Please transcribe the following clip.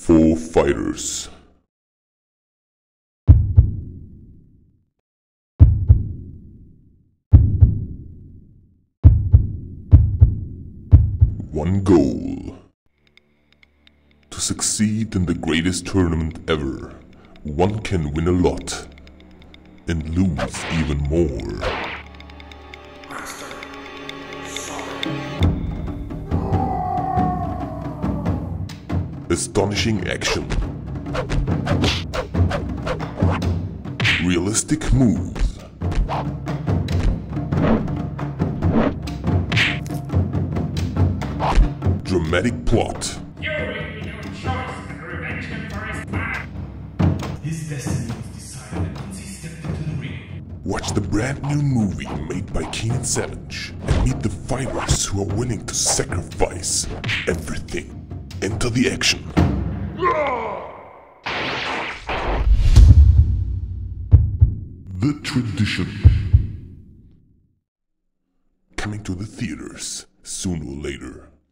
4 fighters. One goal: to succeed in the greatest tournament ever. One can win a lot and lose even more. Astonishing action. Realistic moves. Dramatic plot. You leave me no choice but to revenge him for his crime. His destiny was decided once he stepped into the ring. Watch the brand new movie made by Keenan Savage and meet the fighters who are willing to sacrifice everything. Enter the action. The Tradition. Coming to the theaters sooner or later.